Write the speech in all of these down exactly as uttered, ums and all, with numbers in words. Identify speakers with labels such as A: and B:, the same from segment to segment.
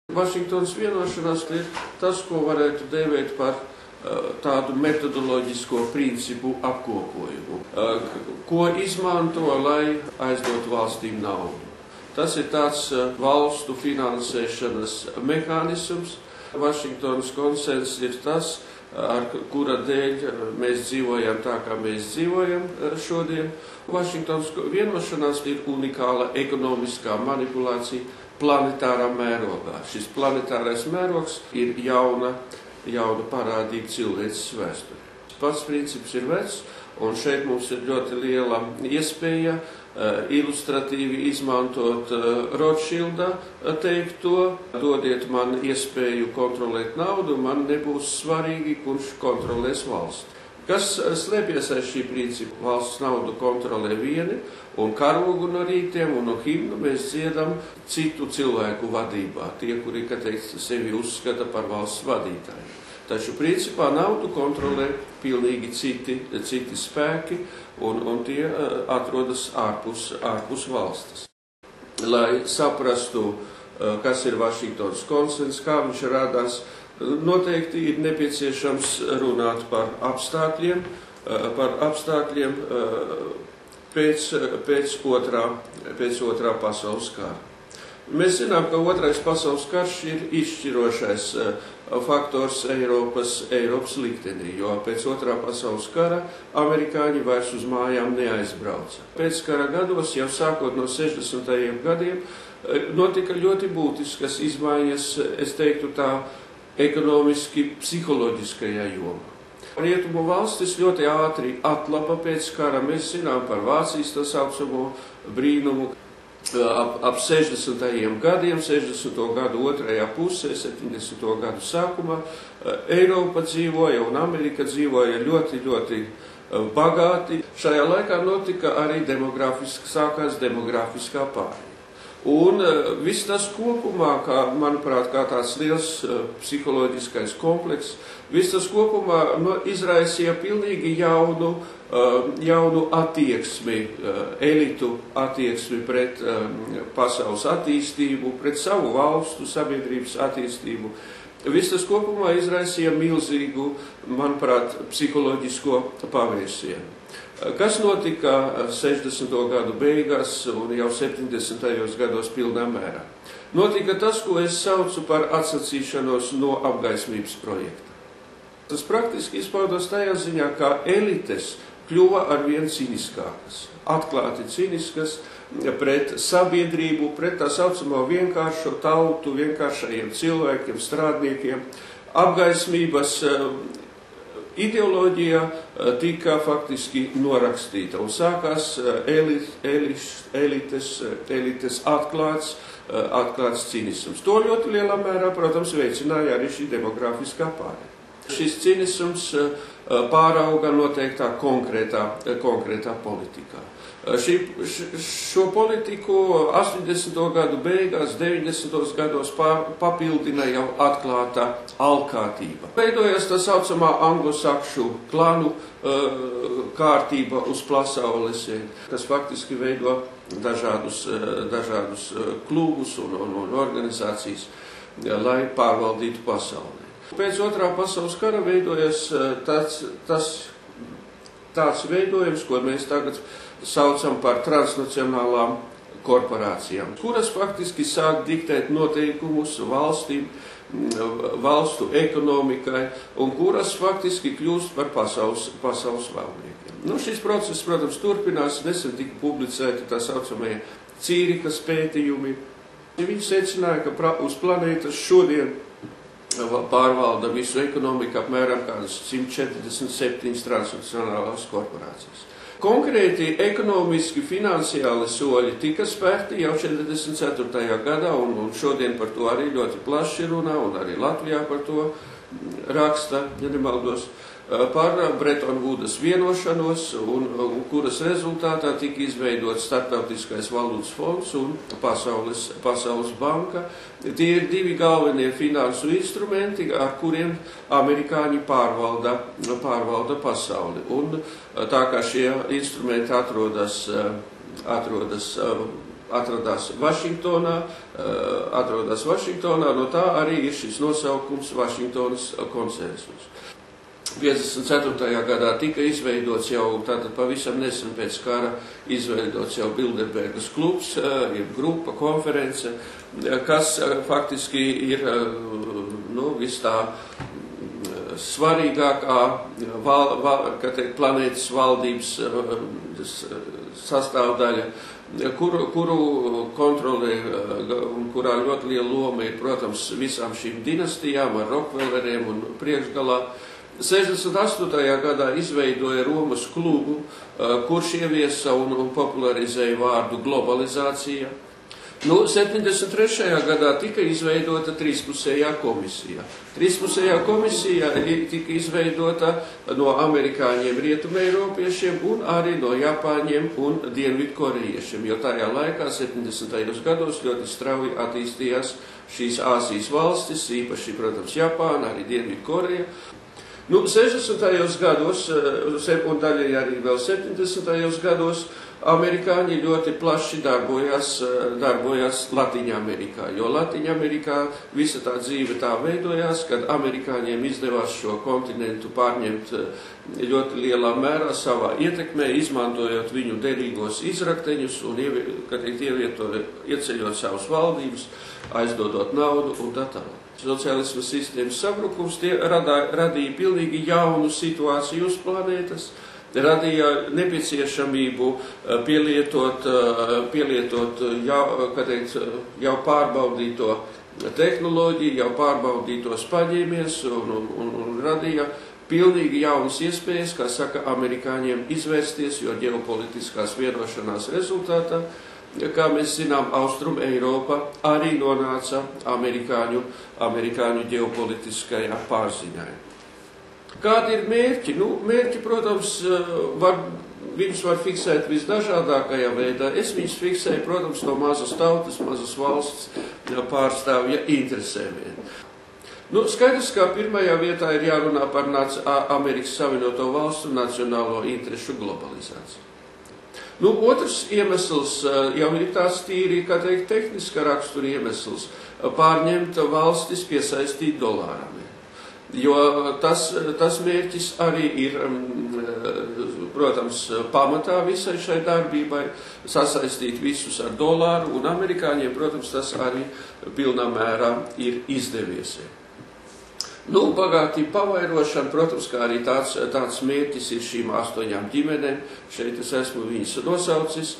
A: Vašingtonas vienošanās ir tas, ko varētu dēvēt par uh, tādu metodoloģisko principu apkopojumu, uh, ko izmanto, lai aizdotu valstīm naudu. Tas ir tāds uh, valstu finansēšanas mehānisms. Vašingtonas konsensus ir tas, ar kura dēļ mēs dzīvojam tā, kā mēs dzīvojam šodien. Vašingtonas vienošanās ir unikāla ekonomiskā manipulācija planetārā mērogā. Šis planetārais mērogs ir jauna, jauna parādība cilvēces vēsturē. Pats princips ir vecs, un šeit mums ir ļoti liela iespēja uh, ilustratīvi izmantot uh, Rothschilda teikto: dodiet man iespēju kontrolēt naudu, man nebūs svarīgi, kurš kontrolēs valsti. Kas slēpjas aiz šī principa? Valsts naudu kontrolē vieni, un karogu no rītiem un no himnu mēs dziedam citu cilvēku vadībā, tie, kuri, kā teikt, sevi uzskata par valsts vadītājiem. Taču principā naudu kontrolē pilnīgi citi, citi spēki, un, un tie atrodas ārpus, ārpus valstis. Lai saprastu, kas ir Vašingtonas konsensus, kā viņš radās, noteikti ir nepieciešams runāt par apstākļiem, par apstākļiem pēc, pēc, otrā, pēc otrā pasaules kara. Mēs zinām, ka otrais pasaules karš ir izšķirošais faktors Eiropas, Eiropas liktenī, jo pēc otrā pasaules kara amerikāņi vairs uz mājām neaizbrauca. Pēc kara gados, jau sākot no sešdesmitajiem gadiem, notika ļoti būtiskas izmaiņas, es teiktu tā, ekonomiski psiholoģiskajā jomā. Rietumu valstis ļoti ātri atlapa pēc kara. Mēs zinām par Vācijas tā saucamo brīnumu. Ap, ap sešdesmitajiem gadiem, sešdesmito gadu otrajā pusē, septiņdesmito gadu sākumā, Eiropa dzīvoja un Amerika dzīvoja ļoti, ļoti bagāti. Šajā laikā notika arī demografiski, sākās demografiskā pārēja. Un viss tas kopumā, kā, manuprāt, kā tāds liels uh, psiholoģiskais komplekss, viss tas kopumā no, izraisīja pilnīgi jaunu, uh, jaunu attieksmi, uh, elitu attieksmi pret uh, pasaules attīstību, pret savu valstu sabiedrības attīstību. Viss tas kopumā izraisīja milzīgu, manuprāt, psiholoģisko pavērsienu. Kas notika sešdesmito gadu beigās un jau septiņdesmitajos gados pilnā mērā? Notika tas, ko es saucu par atsacīšanos no apgaismības projekta. Tas praktiski izpaudās tajā ziņā, ka elites kļuva arvien ciniskākas, atklāti ciniskas pret sabiedrību, pret tā saucamo vienkāršo tautu, vienkāršajiem cilvēkiem, strādniekiem. Apgaismības ideoloģija tika faktiski norakstīta un sākās elit, elit, elites, elites atklāts, atklāts cinisms. To ļoti lielā mērā, protams, veicināja arī šī demografiskā pārēja. Šis cinisms pārauga noteiktā konkrētā, konkrētā politikā. Šī, šo politiku astoņdesmito gadu beigās, deviņdesmitos gados papildina jau atklātā alkātība. Veidojas tā saucamā anglosakšu klanu kārtība uz pasaules, kas faktiski veido dažādus, dažādus klubus un, un, un organizācijas, lai pārvaldītu pasauli. Pēc otrā pasaules kara veidojas tāds, tas, tāds veidojums, ko mēs tagad saucam par transnacionālām korporācijām, kuras faktiski sāk diktēt noteikumus valstīm, valstu ekonomikai, un kuras faktiski kļūst par pasaules, pasaules valdniekiem. Nu, šis process, protams, turpinās, nesen tika publicēti tā saucamie Cīrikas pētījumi. Viņi secināja, ka uz planētas šodien pārvalda visu ekonomiku apmēram kādas simt četrdesmit septiņas transnacionālās korporācijas. Konkrēti ekonomiski finansiāli soļi tika spērti jau četrdesmit ceturtajā gadā, un, un šodien par to arī ļoti plaši runā, un arī Latvijā par to raksta, ja nemaldos, par Bretton Woodas vienošanos, un, un kuras rezultātā tika izveidots Starptautiskais valūtas fonds un Pasaules, Pasaules banka. Tie ir divi galvenie finansu instrumenti, ar kuriem amerikāņi pārvalda, pārvalda pasauli. Un tā kā šie instrumenti atrodas, atrodas atradās Vašingtonā, atrodas Vašingtonā, no tā arī ir šis nosaukums Vašingtonas konsensus. piecdesmit ceturtajā gadā tika izveidots jau tātad pavisam nesen pēc kara izveidots jau Bilderbergas klubs, ir grupa, konference, kas faktiski ir nu, vis tā svarīgākā val, val, teikt, planētas valdības sastāvdaļa, kuru, kuru kontrolē un kurā ļoti liela loma ir, protams, visām šīm dinastijām ar Rokfelleriem un priekšgalā. sešdesmit astotajā gadā izveidoja Romas klubu, kurš ieviesa un, un popularizēja vārdu globalizācija. Nu, septiņdesmit trešajā gadā tika izveidota trīspusējā komisija. Trīspusējā komisija tika izveidota no amerikāņiem, rietumeiropiešiem un arī no Japāņiem un dienvidkorejiešiem, jo tajā laikā, septiņdesmitajos gados, ļoti strauji attīstījās šīs Āzijas valstis, īpaši, protams, Japāna, arī Dienvidkoreja. Nu, sešdesmitajos gados, un daļai arī vēl septiņdesmitajos gados, amerikāņi ļoti plaši darbojās, darbojās Latviņamerikā, jo Latviņamerikā visa tā dzīve tā veidojās, kad amerikāņiem izdevās šo kontinentu pārņemt ļoti lielā mērā savā ietekmē, izmantojot viņu derīgos izrakteņus un ieceļot savus valdības, aizdodot naudu un tā tālāk. Sociālisma sistēmas sabrukums tie radā, radīja pilnīgi jaunu situāciju uz planētas, radīja nepieciešamību pielietot, pielietot jau, teikt, jau pārbaudīto tehnoloģiju, jau pārbaudītos paņēmies un, un, un, un radīja pilnīgi jaunas iespējas, kā saka, amerikāņiem izvērsties, jo ģeopolitiskās vienošanās rezultātā, kā mēs zinām, Austrum Eiropa arī nonāca amerikāņu, amerikāņu ģeopolitiskajā pārziņā. Kādi ir mērķi? Nu, mērķi, protams, var, viņus var fiksēt visdažādākajā veidā. Es viņus fiksēju, protams, no mazas tautas, mazas valsts pārstāvja interesēm. Nu, skaidrs, ka pirmajā vietā ir jārunā par Amerikas Savienoto Valstu nacionālo interešu globalizāciju. Nu, otrs iemesls jau ir tāds tīri, kā teikt, tehniska rakstura iemesls - pārņemt valstis, piesaistīt dolāram. Jo tas, tas mērķis arī ir, protams, pamatā visai šai darbībai, sasaistīt visus ar dolāru, un amerikāņiem, protams, tas arī pilnā mērā ir izdevies. Nu, bagātība pavairošana, protams, kā arī tāds, tāds mērķis ir šīm astoņām ģimenēm, šeit es esmu viņas nosaucis.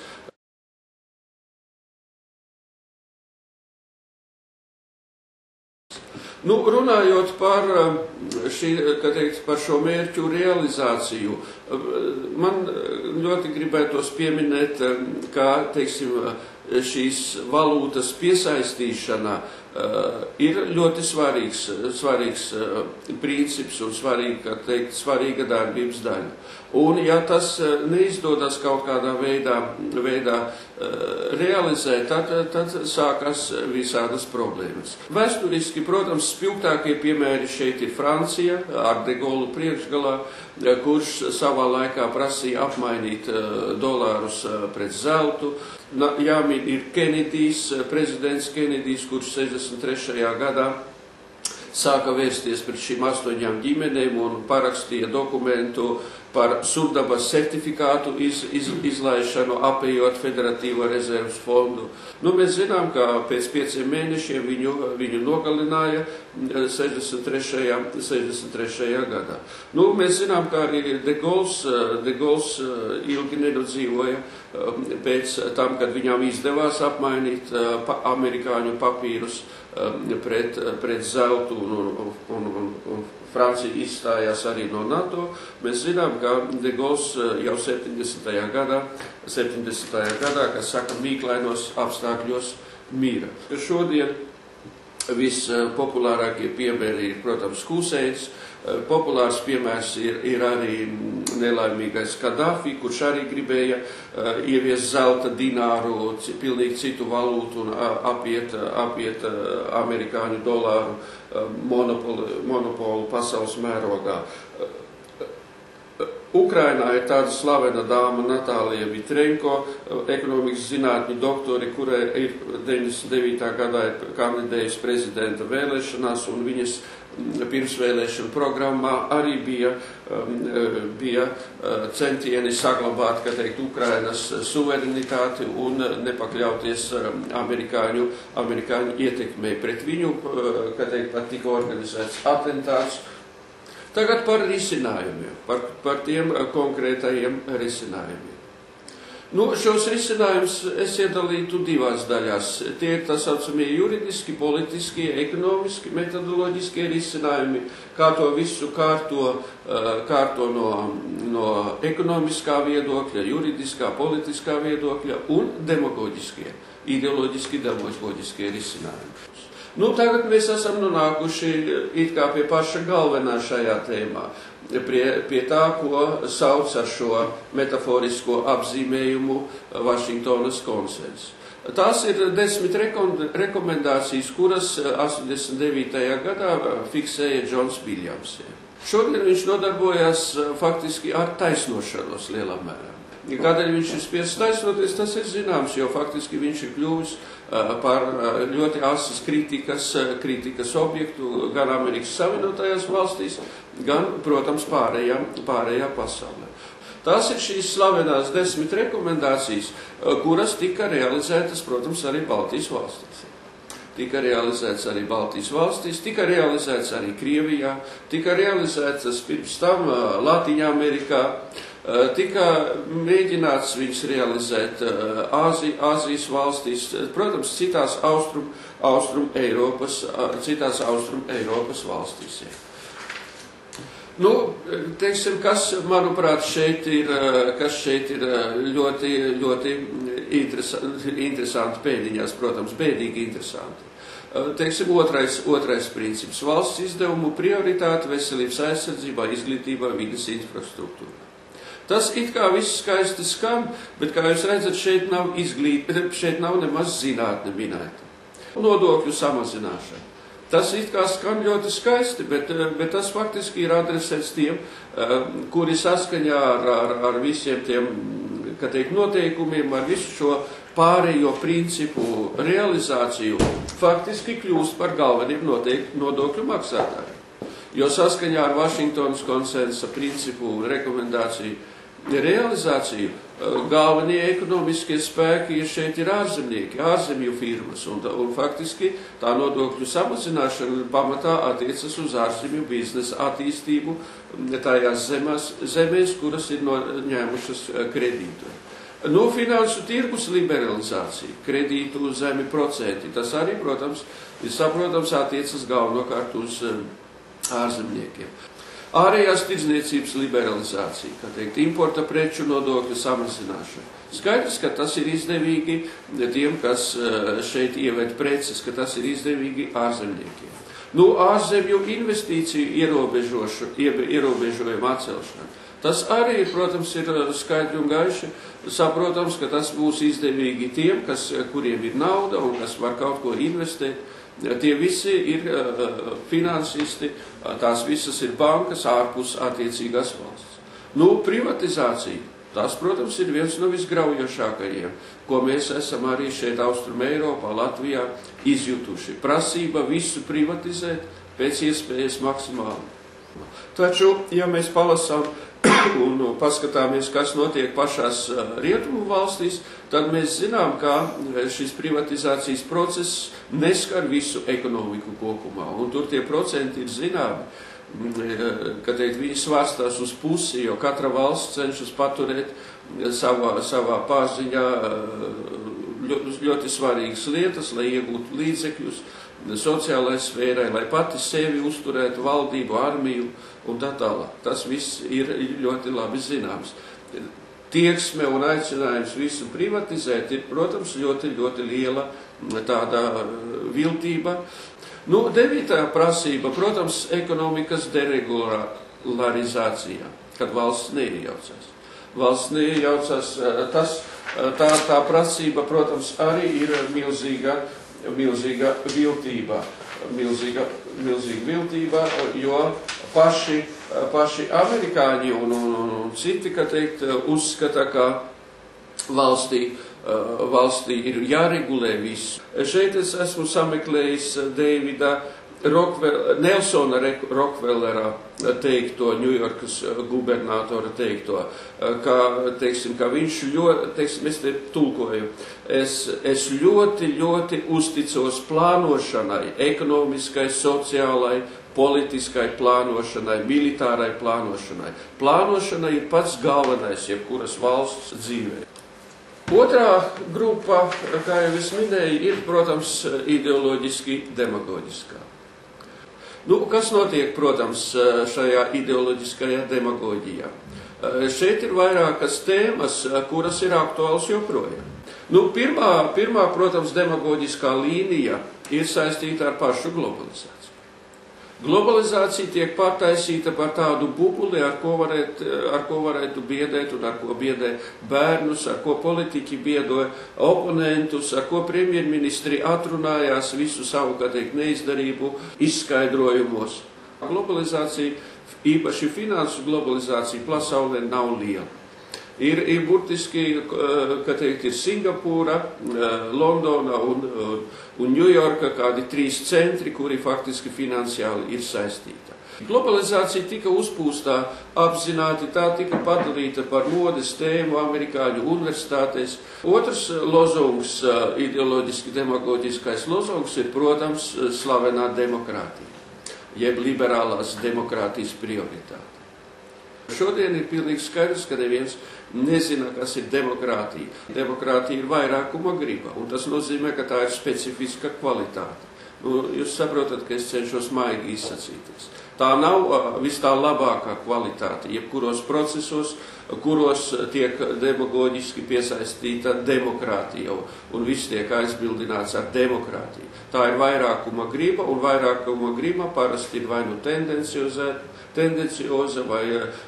A: Nu, runājot par, šī, teikt, par šo mērķu realizāciju, man ļoti gribētos pieminēt, kā, teiksim, šīs valūtas piesaistīšana ir ļoti svarīgs, svarīgs princips un svarīga, kā teikt, svarīga darbības daļa. Un, ja tas neizdodas kaut kādā veidā, veidā realizēt, tad, tad sākas visādas problēmas. Vēsturiski, protams, spilgtākie piemēri šeit ir Francija, ar De Gaulu priekšgalā, kurš savā laikā prasīja apmainīt dolārus pret zeltu. Jāmin ir Kenedijs, prezidents Kenedijs, kurš sešdesmit trešajā gadā sāka vērsties pret šīm astoņām ģimenēm un parakstīja dokumentu par surdabas certifikātu iz, iz, izlaišanu, apējot Federatīvo rezervas fondu. Nu, mēs zinām, ka pēc pieciem mēnešiem viņu, viņu nogalināja sešdesmit trešajā gadā. Nu, mēs zinām, ka arī De Gauls, De Gauls ilgi nedodzīvoja pēc tam, kad viņam izdevās apmainīt pa, amerikāņu papīrus pret, pret zeltu un, un, un, un, un Francija izstājās arī no NATO. Mēs zinām, ka De Gauls jau septiņdesmitajā gadā, septiņdesmitajā gadā, kas saka, mīklainos apstākļos mīra. Šodien vispopulārākie piemēri ir, protams, Huseins. Populārs piemērs ir, ir arī nelaimīgais Kadafi, kurš arī gribēja uh, ieviest zelta dināru, pilnīgi citu valūtu un uh, apiet, apiet uh, amerikāņu dolāru uh, monopolu, monopolu pasaules mērogā. Uh, uh, Ukrainā ir tāda slavena dāma Natālija Vitrenko, ekonomikas zinātņu doktore, kurai ir deviņdesmit devītā gadā ir kandidējusi prezidenta vēlēšanās, un viņas pirmsvēlēšana programmā arī bija, bija centieni saglabāt, kā teikt, Ukrainas suverenitāti un nepakļauties amerikāņu, amerikāņu ietekmei pret viņu, kā teikt, pat tika organizēts atentāts. Tagad par risinājumiem, par, par tiem konkrētajiem risinājumiem. Nu, šos risinājumus es iedalītu divās daļās. Tie ir tā saucamie juridiski, politiskie, ekonomiski, metodoloģiskie risinājumi, kā to visu kārto, kārto no, no ekonomiskā viedokļa, juridiskā, politiskā viedokļa un demagoģiskie, ideoloģiski demagoģiskie risinājumi. Nu, tagad mēs esam nonākuši it kā pie paša galvenā šajā tēmā, pie, pie tā, ko sauc ar šo metaforisko apzīmējumu Vašingtonas konsenss. Tās ir desmit rekomendācijas, kuras astoņdesmit devītajā gadā fiksēja Džons Viljams. Šodien viņš nodarbojas faktiski ar taisnošanos lielā mērā. Kādēļ viņš ir spiests taisnoties, tas ir zināms, jo faktiski viņš ir kļuvis par ļoti asas kritikas, kritikas objektu gan Amerikas Savienotajās valstīs, gan, protams, pārējā, pārējā pasaulē. Tās ir šīs slavenās desmit rekomendācijas, kuras tika realizētas, protams, arī Baltijas valstīs. Tika realizēts arī Baltijas valstīs, tika realizēts arī Krievijā, tika realizētas pirms tam Latīņa Amerikā, tika mēģināts viņus realizēt Āzi, Āzijas valstīs, protams, citās austrum, austrum Eiropas, citās austrum Eiropas valstīs. Nu, teiksim, kas, manuprāt, šeit ir, kas šeit ir ļoti, ļoti interesanti, interesanti pēdiņās, protams, bēdīgi interesanti. Teiksim, otrais, otrais princips – valsts izdevumu prioritāte veselības aizsardzībā, izglītībā, vides infrastruktūrā. Tas it kā viss skaisti skan, bet, kā jūs redzat, šeit nav izglīt, šeit nav nemaz zinātne minēta. Nodokļu samazināšana. Tas it kā skan ļoti skaisti, bet, bet tas faktiski ir adresēts tiem, kuri saskaņā ar, ar, ar visiem tiem, kā teikt, noteikumiem, ar visu šo pārējo principu realizāciju, faktiski kļūst par galveniem nodokļu maksātājiem. Jo saskaņā ar Vašingtonas konsensa principu rekomendāciju realizāciju, galvenie ekonomiskie spēki ir šeit ir ārzemnieki, ārzemju firmas, un, un faktiski tā nodokļu samazināšana pamatā attiecas uz ārzemju biznesa attīstību tajās zemās, zemēs, kuras ir noņēmušas kredītu. Nu, finansu tirgus liberalizācija, kredītu zemi procenti, tas arī, protams, ir saprotams attiecas galvenokārt uz ārzemniekiem. Ārējās tirdzniecības liberalizācija, kā teikt, importa preču nodokļu samazināšana. Skaidrs, ka tas ir izdevīgi tiem, kas šeit ieved preces, ka tas ir izdevīgi ārzemniekiem. Nu, ārzemju investīciju ierobežojumu atcelšana. Tas arī, protams, ir skaidri un gaiši saprotams, ka tas būs izdevīgi tiem, kas, kuriem ir nauda un kas var kaut ko investēt. Tie visi ir uh, finansisti, tās visas ir bankas ārpus attiecīgās valsts. Nu, privatizācija, tas, protams, ir viens no visgraujošākajiem, ko mēs esam arī šeit Austrum Eiropā, Latvijā izjutuši. Prasība visu privatizēt pēc iespējas maksimāli. Taču, ja mēs palasām un paskatāmies, kas notiek pašās rietumu valstīs, tad mēs zinām, ka šis privatizācijas process neskar visu ekonomiku kopumā. Un tur tie procenti ir zināmi, ka teikt, viņi svārstās uz pusi, jo katra valsts cenšas paturēt savā, savā pārziņā ļoti svarīgas lietas, lai iegūtu līdzekļus sociālai sfērai, lai pati sevi uzturētu, valdību, armiju un tā tālāk. Tas viss ir ļoti labi zināms. Tieksme un aicinājums visu privatizēt ir, protams, ļoti, ļoti liela tāda viltība. Nu, devītā prasība, protams, ekonomikas deregularizācijā, kad valsts neiejaucās. Valsts neiejaucās, tas, tā, tā prasība, protams, arī ir milzīga, milzīga viltība. Milzīga, milzīga viltība, jo paši paši amerikāņi un, un, un, un citi, kā teikt, uzskata, ka valstī, valstī ir jāregulē viss. Šeit es esmu sameklējis Deivida Rokvel, Nelsona Rokvelera teikto, Ņujorkas gubernatora teikto, ka, teiksim, ka viņš ļoti, teiksim, es te tulkoju, es, es ļoti, ļoti uzticos plānošanai, ekonomiskai, sociālai, politiskai plānošanai, militārai plānošanai. Plānošana ir pats galvenais, jebkuras valsts dzīvē. Otrā grupa, kā jau es minēju, ir, protams, ideoloģiski demagoģiskā. Nu, kas notiek, protams, šajā ideoloģiskajā demagoģijā? Šeit ir vairākas tēmas, kuras ir aktuāls joprojām. Nu, pirmā, pirmā, protams, demagoģiskā līnija ir saistīta ar pašu globalizāciju. Globalizācija tiek pārtaisīta par tādu bubuli, ar ko, varēt, ar ko varētu biedēt un ar ko biedē bērnus, ar ko politiķi biedoja oponentus, ar ko premjerministri atrunājās visu savu, kā teikt, neizdarību izskaidrojumos. Globalizācija, īpaši finansu globalizācija, pasaulē nav liela. Ir, ir burtiski, kā teikt, ir Singapūra, Londona un, un Ņujorka, kādi trīs centri, kuri faktiski finansiāli ir saistīti. Globalizācija tika uzpūstā apzināti, tā tika padalīta par modes tēmu amerikāņu universitātēs. Otrs lozungs, ideoloģiski demagoģiskais lozungs, ir, protams, slavenā demokrātija, jeb liberālās demokrātijas prioritāte. Šodien ir pilnīgi skaidrs, ka neviens nezina, kas ir demokrātija. Demokrātija ir vairākuma griba, un tas nozīmē, ka tā ir specifiska kvalitāte. Nu, jūs saprotat, ka es cenšos maigi izsacīties. Tā nav vis tā labākā kvalitāte, jebkuros procesos, kuros tiek demagoģiski piesaistīta demokrātija, un viss tiek aizbildināts ar demokrātiju. Tā ir vairākuma griba, un vairākuma griba parasti ir vai nu tendencioza, tendencioza vai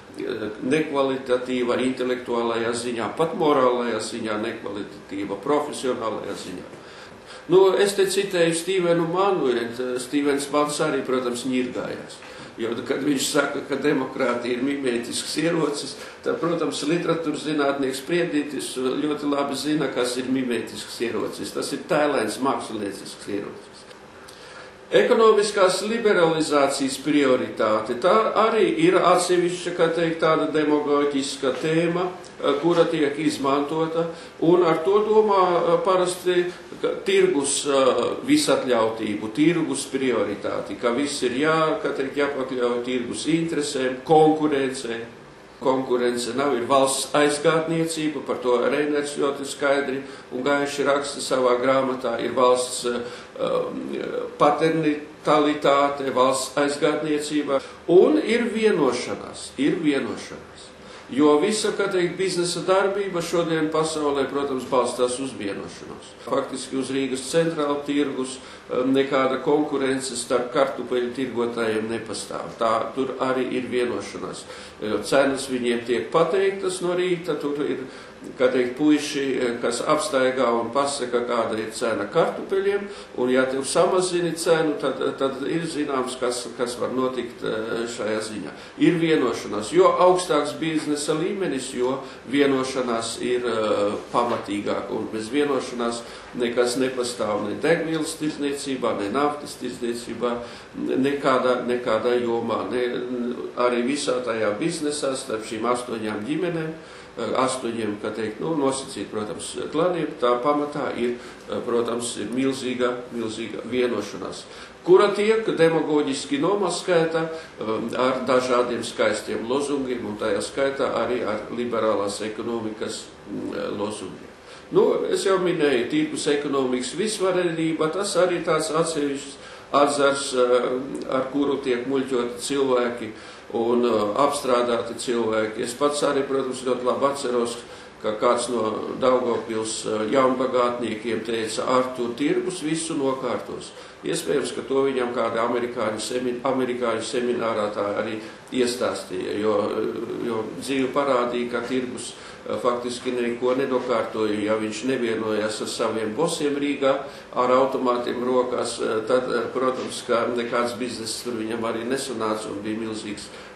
A: nekvalitatīva intelektuālajā ziņā, pat morālajā ziņā, nekvalitatīva profesionālajā ziņā. Nu, es te citēju Stīvenu Mannu, Stīvens Manns arī, protams, ņirgājās. Jo, kad viņš saka, ka demokrātija ir mimētisks ierocis, tad, protams, literatūras zinātnieks Priedītis ļoti labi zina, kas ir mimētisks ierocis. Tas ir tēlains māksliniecisks ierocis. Ekonomiskās liberalizācijas prioritāte, tā arī ir atsevišķa, kā teikt, tāda demagoģiska tēma, kura tiek izmantota, un ar to domā parasti tirgus visatļautību, tirgus prioritāti, ka viss ir jā, kā teikt, jāpakļauj tirgus interesēm, konkurencei. Konkurence nav, ir valsts aizgātniecība, par to Reiners ļoti skaidri un gaiši raksta savā grāmatā, ir valsts um, paternitalitāte, valsts aizgātniecība, un ir vienošanās, ir vienošanās. Jo visa, kā teikt, biznesa darbība šodien pasaulē, protams, balstās uz vienošanos. Faktiski uz Rīgas centrāla tirgus nekāda konkurence starp kartupeļu tirgotājiem nepastāv. Tā tur arī ir vienošanās. Cenas viņiem tiek pateiktas no rīta, tur ir, kā teikt, puiši, kas apstaigā un pasaka, kāda ir cena kartupeļiem, un ja tev samazini cenu, tad, tad ir zināms, kas, kas var notikt šajā ziņā. Ir vienošanās, jo augstāks biznesa līmenis, jo vienošanās ir uh, pamatīgāk, un bez vienošanās nekas nepastāv ne degvielas tirdzniecībā, ne naftas tirdzniecībā, nekādā, nekādā jomā, ne, arī visā tajā biznesā starp šīm astoņām ģimenēm, astoņiem, kā teikt, nu, nosacīt, protams, klaniem, tā pamatā ir, protams, ir milzīga, milzīga vienošanās, kura tiek demagoģiski nomaskēta ar dažādiem skaistiem lozungiem, un tajā skaitā arī ar liberālās ekonomikas lozungiem. Nu, es jau minēju, tirgus ekonomikas visvarība, tas arī tāds atsevišķs atzars, ar kuru tiek muļķoti cilvēki un apstrādāti cilvēki. Es pats arī, protams, ļoti labi atceros, ka kāds no Daugavpils jaunbagātniekiem teica, Artur, tirgus visu nokārtos. Iespējams, ka to viņam kāda amerikāņu, semin, amerikāņu seminārā tā arī iestāstīja, jo, jo dzīve parādīja, ka tirgus faktiski neko nenokārtoja, ja viņš nevienojās ar saviem bosiem Rīgā, ar automātiem rokās, tad, protams, ka nekāds bizness tur viņam arī nesanāca un bija milzīgs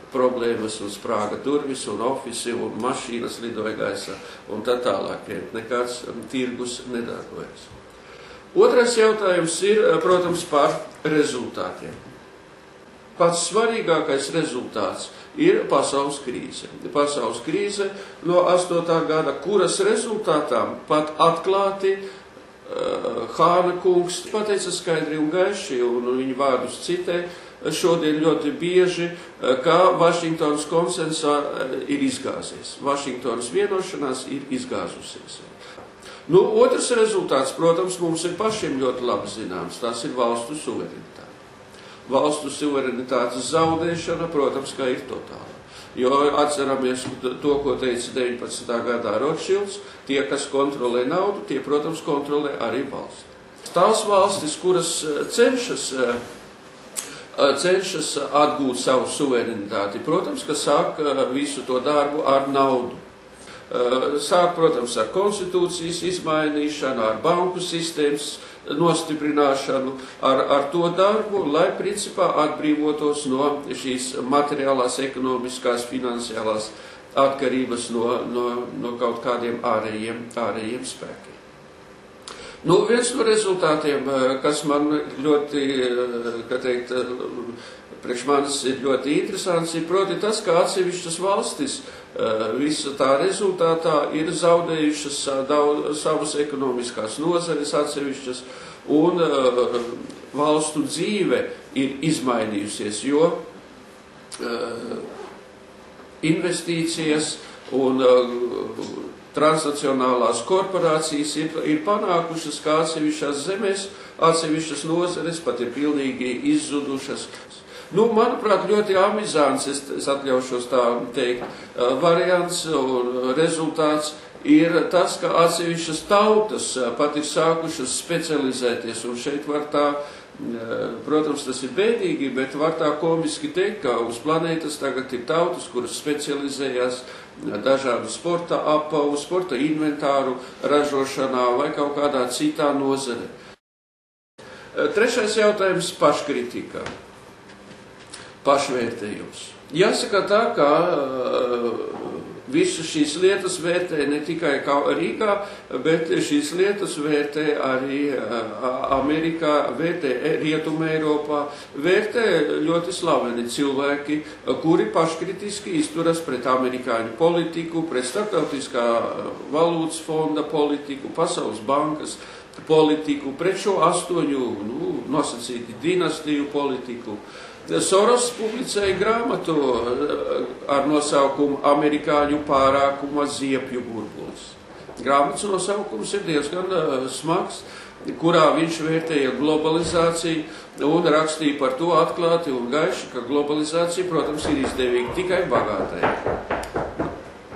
A: problēmas un sprāga durvis un ofisi un mašīnas lidoja gaisā un tā tālāk. Nekāds tirgus nedarbojas. Otrais jautājums ir, protams, par rezultātiem. Pats svarīgākais rezultāts ir pasaules krīze. Pasaules krīze no astotā gada, kuras rezultātā pat atklāti uh, Hāna kungs pateica skaidri un gaiši, un viņa vārdus citē, šodien ļoti bieži, ka Vašingtonas konsensā ir izgāzies. Vašingtonas vienošanās ir izgāzusies. Nu, otrs rezultāts, protams, mums ir pašiem ļoti labi zināms, tas ir valstu suverenitāte. Valstu suverenitātes zaudēšana, protams, ka ir totāla. Jo atceramies to, ko teica deviņpadsmitā gadā Rothschilds, tie, kas kontrolē naudu, tie, protams, kontrolē arī valsti. Tās valstis, kuras cenšas cenšas atgūt savu suverenitāti. Protams, ka sāk visu to darbu ar naudu. Sāk, protams, ar konstitūcijas izmainīšanu, ar banku sistēmas nostiprināšanu, ar, ar to darbu, lai principā atbrīvotos no šīs materiālās, ekonomiskās, finansiālās atkarības no, no, no kaut kādiem ārējiem, ārējiem spēkiem. Nu, viens no rezultātiem, kas man ļoti, kā teikt, priekš manis ir ļoti interesants, ir proti tas, ka atsevišķas valstis visa tā rezultātā ir zaudējušas daudz, savas ekonomiskās nozares atsevišķas, un valstu dzīve ir izmainījusies, jo investīcijas un transnacionālās korporācijas ir, ir panākušas, kā atsevišķās zemēs, atsevišķas nozares pat ir pilnīgi izzudušas. Nu, manuprāt, ļoti amizants, es, es atļaušos tā teikt, variants un rezultāts ir tas, ka atsevišķas tautas pat ir sākušas specializēties, un šeit var tā, protams, tas ir bēdīgi, bet var tā komiski teikt, ka uz planētas tagad ir tautas, kuras specializējās dažādu sporta apavu, sporta inventāru ražošanā vai kaut kādā citā nozare. Trešais jautājums - paškritika, pašvērtējums. Jāsaka tā, ka visu šīs lietas vērtē ne tikai Rīgā, bet šīs lietas vērtē arī Amerikā, vērtē Rietumē Eiropā, vērtē ļoti slaveni cilvēki, kuri paškritiski izturas pret amerikāņu politiku, pret starptautiskā valūtas fonda politiku, Pasaules bankas politiku, pret šo astoņu, nu, nosacīti dinastiju politiku. Soros publicēja grāmatu ar nosaukumu Amerikāņu pārākuma ziepju burbulis. Grāmatas nosaukums ir diezgan smags, kurā viņš vērtēja globalizāciju un rakstīja par to atklāti un gaiši, ka globalizācija, protams, ir izdevīga tikai bagātajiem.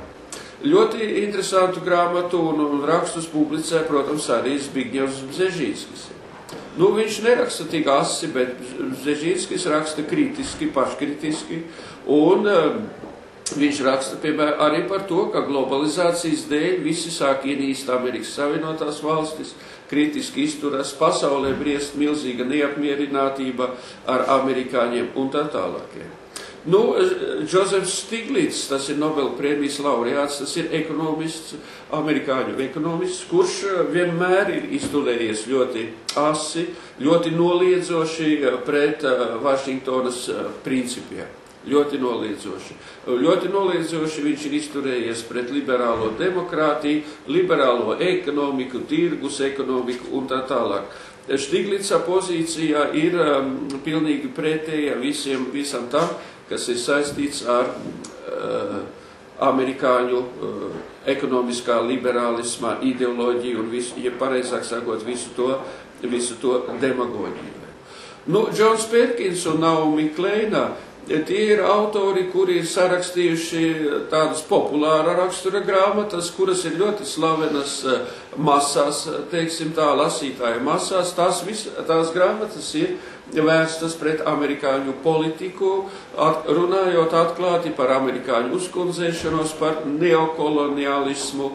A: Ļoti interesantu grāmatu un, un rakstus publicē, protams, arī Zbigņevs Bzežinskis. Nu, viņš neraksta tik asi, bet Bzežinskis raksta kritiski, paškritiski, un um, viņš raksta, piemēram, arī par to, ka globalizācijas dēļ visi sāk ienīst Amerikas Savienotās valstis, kritiski izturas, pasaulē briest milzīga neapmierinātība ar amerikāņiem un tā tālākiem. Nu, Džozefs Stiglits, tas ir Nobela prēmijas laureāts, tas ir ekonomists, amerikāņu ekonomists, kurš vienmēr ir izturējies ļoti asi, ļoti noliedzoši pret Vašingtonas principiem. Ļoti noliedzoši. Ļoti noliedzoši viņš ir izturējies pret liberālo demokrātiju, liberālo ekonomiku, tirgus ekonomiku un tā tālāk. Stiglitsa pozīcijā ir um, pilnīgi pretēja visiem, visam tam, kas ir saistīts ar uh, amerikāņu uh, ekonomiskā liberālismā ideoloģiju un visu, ja pareizāk sakot, visu to, visu to demagoģiju. Nu, Džons Perkins un Naomi Kleina, tie ir autori, kuri ir sarakstījuši tādas populāra rakstura grāmatas, kuras ir ļoti slavenas masās, teiksim tā, lasītāju masās. Tās, vis, tās grāmatas ir vērstas pret amerikāņu politiku, at, runājot atklāti par amerikāņu uzkundzēšanos, par neokolonialismu,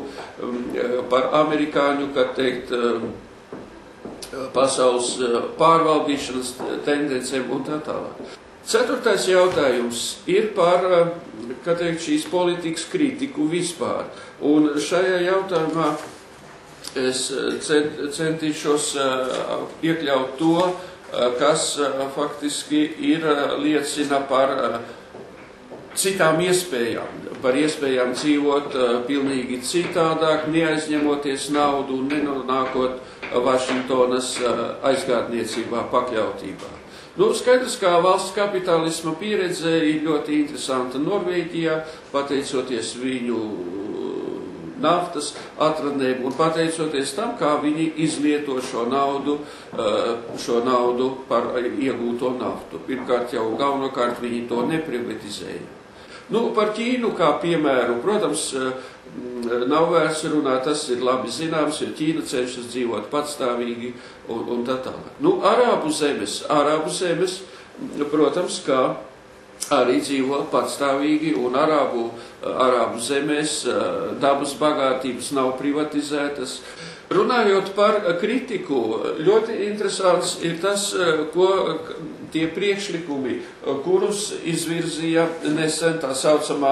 A: par amerikāņu, kā teikt, pasaules pārvaldīšanas tendencēm un tā tālāk. Ceturtais jautājums ir par, kā teikt, šīs politikas kritiku vispār. Un šajā jautājumā es centīšos iekļaut to, kas faktiski ir liecina par citām iespējām, par iespējām dzīvot pilnīgi citādāk, neaizņemoties naudu un nenonākot Vašingtonas aizgādniecībā, pakļautībā. Nu, skaidrs, kā valsts kapitālisma pieredze ir ļoti interesanta Norvēģijā, pateicoties viņu naftas atradnēm un pateicoties tam, kā viņi izlieto šo naudu, šo naudu par iegūto naftu. Pirmkārt jau galvenokārt viņi to neprivatizēja. Nu, par Ķīnu kā piemēru, protams, nav vērts runāt, tas ir labi zināms, jo Ķīna cenšas dzīvot patstāvīgi un, un tā tālāk. Nu, Arābu zemes, Arābu zemes, protams, kā arī dzīvo patstāvīgi un Arābu, Arābu zemēs dabas bagātības nav privatizētas. Runājot par kritiku, ļoti interesants ir tas, ko tie priekšlikumi, kurus izvirzīja nesen tā saucamā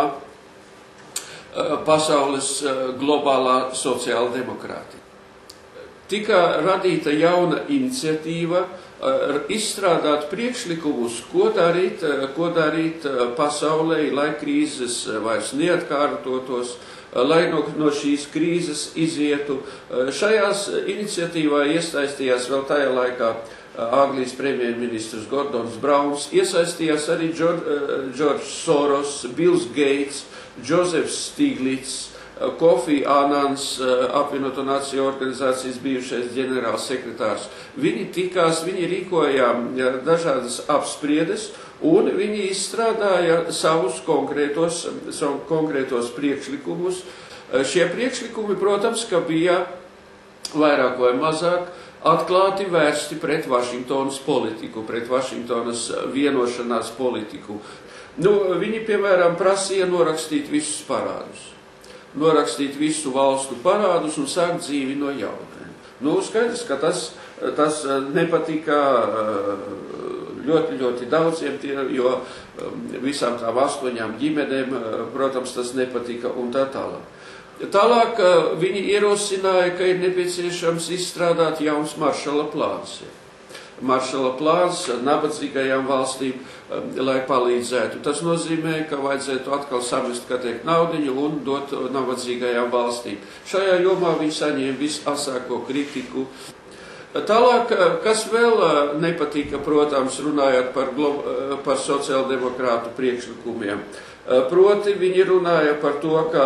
A: pasaules globālā sociāla demokrātija. Tika radīta jauna iniciatīva izstrādāt priekšlikumus, ko darīt, ko darīt pasaulē, lai krīzes vairs neatkārtotos, lai no, no šīs krīzes izietu. Šajās iniciatīvā iesaistījās vēl tajā laikā Anglijas premjerministrs Gordons Brauns, iesaistījās arī George Soros, Bills Gates, Josefs Stiglits, Kofi Anans, apvienoto nāciju organizācijas bijušais ģenerāls sekretārs. Viņi tikās, viņi rīkoja dažādas apspriedes, un viņi izstrādāja savus konkrētos, savu konkrētos priekšlikumus. Šie priekšlikumi, protams, ka bija vairāk vai mazāk atklāti vērsti pret Vašingtonas politiku, pret Vašingtonas vienošanās politiku. Nu, viņi, piemēram, prasīja norakstīt visus parādus. Norakstīt visu valstu parādus un sākt dzīvi no jauna. Nu, skaidrs, ka tas, tas nepatika ļoti, ļoti daudziem, jo visām tām astoņām ģimenēm, protams, tas nepatika un tā tālāk. Tālāk viņi ierosināja, ka ir nepieciešams izstrādāt jauns Maršala plāns. Maršala plāns nabadzīgajām valstīm, lai palīdzētu. Tas nozīmē, ka vajadzētu atkal samest, kā teikt, naudiņu un dot nabadzīgajām valstīm. Šajā jomā viņi saņēma visasāko kritiku. Tālāk, kas vēl nepatika, protams, runājot par, par sociāldemokrātu priekšlikumiem. Proti, viņi runāja par to, ka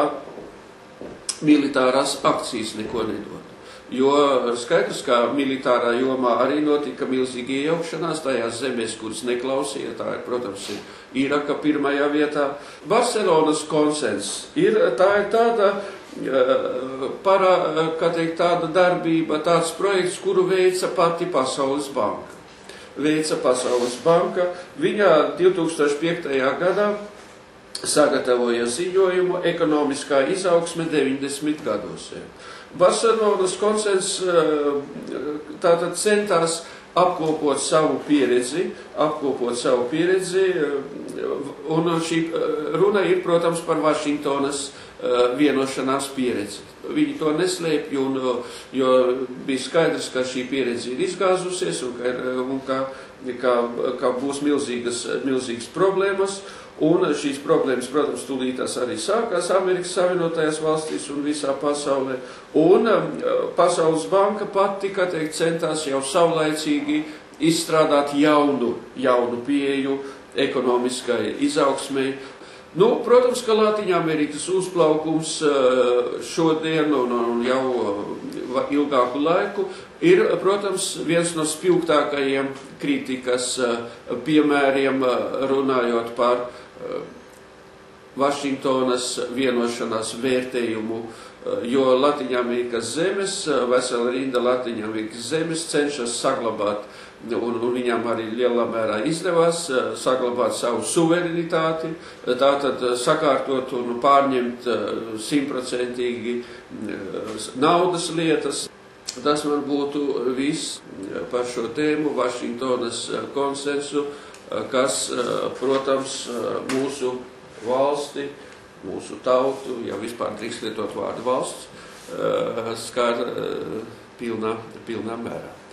A: militārās akcijas neko nedod. Jo skaidrs, ka militārā jomā arī notika milzīga iejaukšanās tajās zemēs, kuras neklausīja. Tā ir, protams, ir Iraka pirmajā vietā. Barcelonas konsens ir, tā ir tāda, para, kā teikt, tāda darbība, tāds projekts, kuru veica pati Pasaules banka. Veica Pasaules banka. Viņa divi tūkstoši piektajā gadā sagatavoja ziņojumu ekonomiskā izaugsme deviņdesmit gados. Barcelonas konsens tātad centās apkopot savu pieredzi, apkopot savu pieredzi, un šī runa ir, protams, par Vašingtonas vienošanās pieredzi. Viņi to neslēpj, un, jo bija skaidrs, ka šī pieredze ir izgāzusies, un ka, un ka, ka, ka būs milzīgas, milzīgas problēmas. Un šīs problēmas, protams, tūlītās arī sākās Amerikas Savienotajās valstīs un visā pasaulē. Un Pasaules banka pati, kā teikt, centās jau savlaicīgi izstrādāt jaunu, jaunu pieeju ekonomiskai izaugsmei. Nu, protams, ka Latvijas uzplaukums šodien un, un jau ilgāku laiku ir, protams, viens no spilgtākajiem kritikas piemēriem, runājot par Vašingtonas vienošanās vērtējumu, jo Latvijas zemes, vesela rinda Latvijas zemes cenšas saglabāt, un, un viņam arī lielā mērā izdevās saglabāt savu suverenitāti, tātad sakārtot un pārņemt simtprocentīgi naudas lietas. Tas man būtu viss par šo tēmu, Vašingtonas konsensu kas, protams, mūsu valsti, mūsu tautu, ja vispār drīkst lietot vārdu valsts, skar pilnā, pilnā mērā.